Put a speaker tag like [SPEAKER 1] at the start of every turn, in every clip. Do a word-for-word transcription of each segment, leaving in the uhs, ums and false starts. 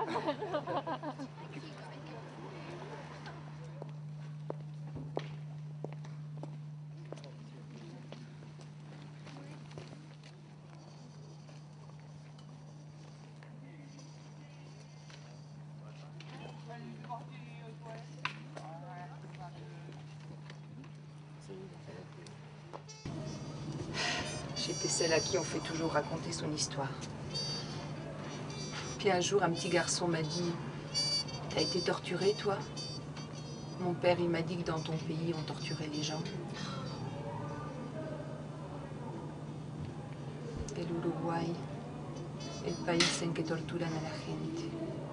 [SPEAKER 1] J'étais celle à qui on fait toujours raconter son histoire. Puis un jour, un petit garçon m'a dit « T'as été torturé, toi ?» Mon père, il m'a dit que dans ton pays, on torturait les gens. El Uruguay, el país en que torturan a la gente.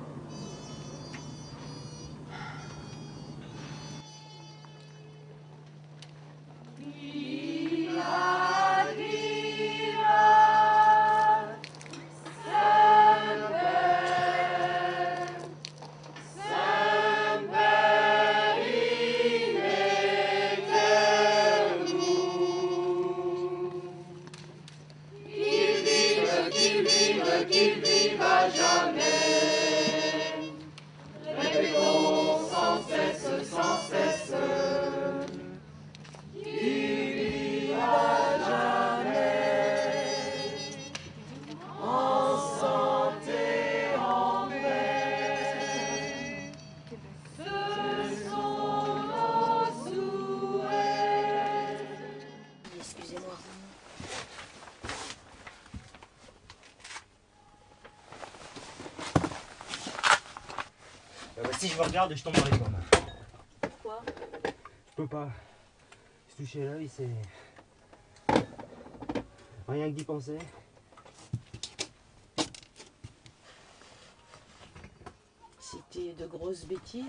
[SPEAKER 2] Si je me regarde, je tombe dans les pommes.
[SPEAKER 3] Pourquoi?
[SPEAKER 2] Je peux pas. Se toucher l'œil, c'est... rien que d'y penser.
[SPEAKER 3] C'était de grosses bêtises.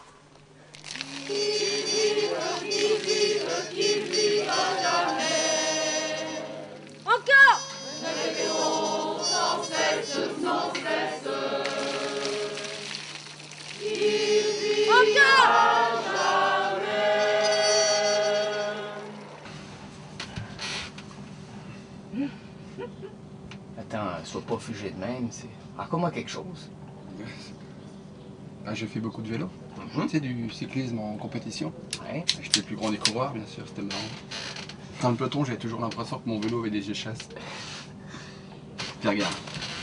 [SPEAKER 4] Qu'il vive, qu'il vive, qu'il vive à jamais.
[SPEAKER 3] Encore!
[SPEAKER 4] Répétons sans cesse, sans cesse.
[SPEAKER 5] Attends, sois pas figé de même, c'est... Raconte-moi quelque chose.
[SPEAKER 6] Ah, j'ai fait beaucoup de vélo.
[SPEAKER 5] Mm-hmm.
[SPEAKER 6] Tu sais, du cyclisme en compétition.
[SPEAKER 5] Ouais.
[SPEAKER 6] J'étais le plus grand des coureurs, bien sûr, c'était marrant. Dans le peloton, j'avais toujours l'impression que mon vélo avait des échasses. Puis regarde.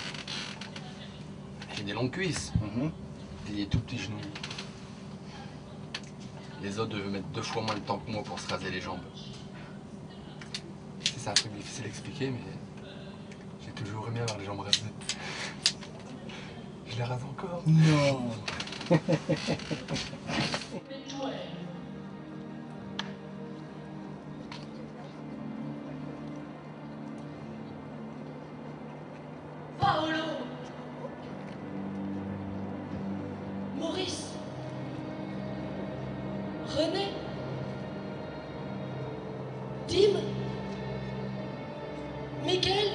[SPEAKER 6] J'ai des longues cuisses.
[SPEAKER 5] Mm-hmm.
[SPEAKER 6] Et des tout petits genoux. Les autres devaient mettre deux fois moins de temps que moi pour se raser les jambes. C'est un truc difficile à expliquer, mais j'ai toujours aimé avoir les jambes rasées. Je les rase encore.
[SPEAKER 5] Non.
[SPEAKER 4] Paolo, Maurice, René, Tim, Miguel.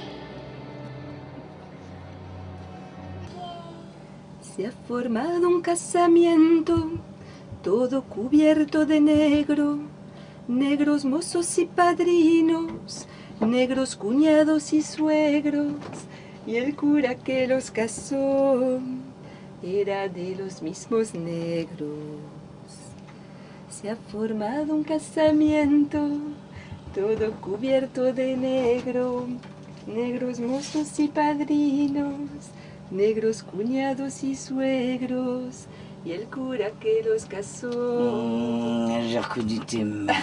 [SPEAKER 1] Se ha formado un casamiento, todo cubierto de negro, negros mozos y padrinos, negros cuñados y suegros, y el cura que los casó era de los mismos negros. Se ha formado un casamiento, todo cubierto de negro, negros mozos y padrinos, negros cuñados y suegros, y el cura que los casó.
[SPEAKER 3] Mmh, j'ai reconnu tes mains,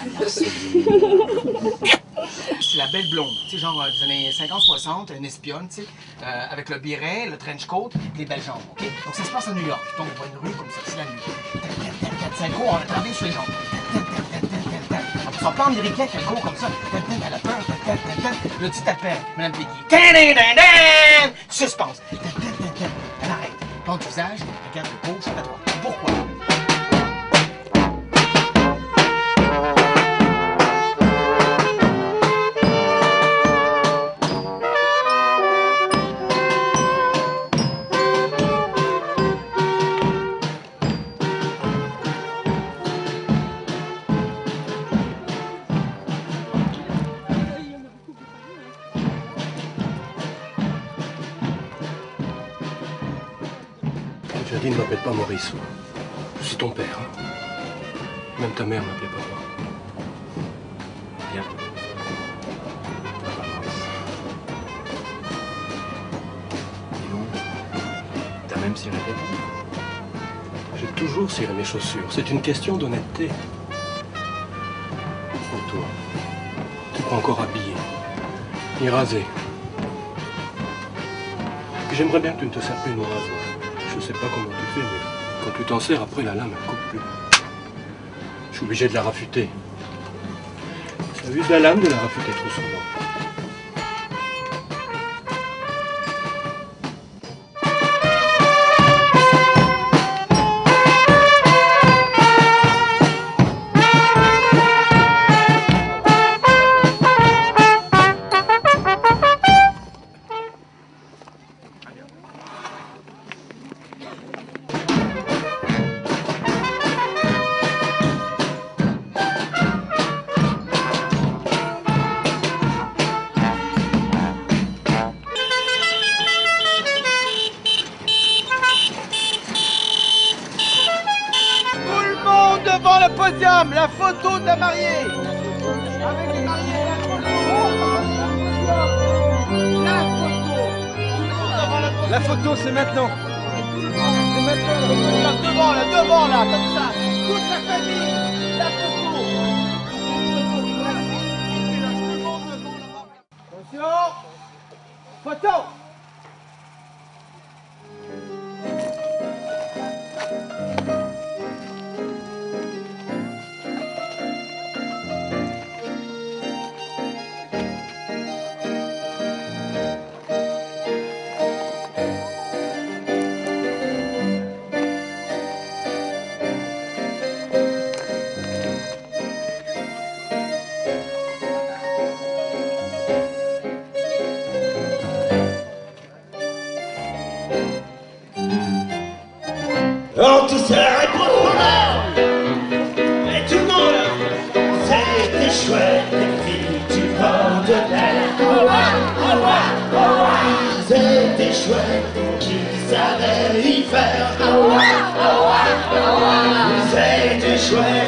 [SPEAKER 7] C'est la belle blonde, tu sais, genre euh, des années cinquante soixante, une espionne, tu sais, euh, avec le béret, le trench coat, et les belles jambes, ok? Donc ça se passe à New York, donc on voit une rue comme ça, c'est la nuit. Synchro, on a travaillé sur les jambes. On ne sera pas américain qu'elle court comme ça. Elle a peur. Le petit appel, Madame Peggy. Suspense. Elle arrête. Ton visage, regarde de gauche à droite. Pourquoi?
[SPEAKER 8] dit ne m'appelle pas Maurice. Je suis ton père. Hein. Même ta mère m'appelait papa.
[SPEAKER 5] Bien. Papa Maurice. Dis donc, t'as même ciré tes pieds.
[SPEAKER 8] J'ai toujours ciré mes chaussures. C'est une question d'honnêteté. Et toi, tu pas encore habillé, ni rasé. Puis j'aimerais bien que tu ne te sers plus de mon rasoir. Je sais pas comment tu fais, mais quand tu t'en sers, après la lame, elle coupe plus. Je suis obligé de la rafuter. Ça use la lame de la rafuter trop souvent.
[SPEAKER 7] Devant le podium, la photo de la mariée. Avec les mariés, la photo. La photo. La photo, c'est maintenant. C'est maintenant. Là, devant, là, devant, là, comme ça. Toute la famille, la photo. Attention. Photo.
[SPEAKER 9] On tous serait pour le et tout le monde, c'était chouette, les filles du bord de mer. Oh ouais, oh ouais, oh ouais, c'était chouette, qui savait y faire. Oh ouais, oh ouais, oh ouais, c'était chouette.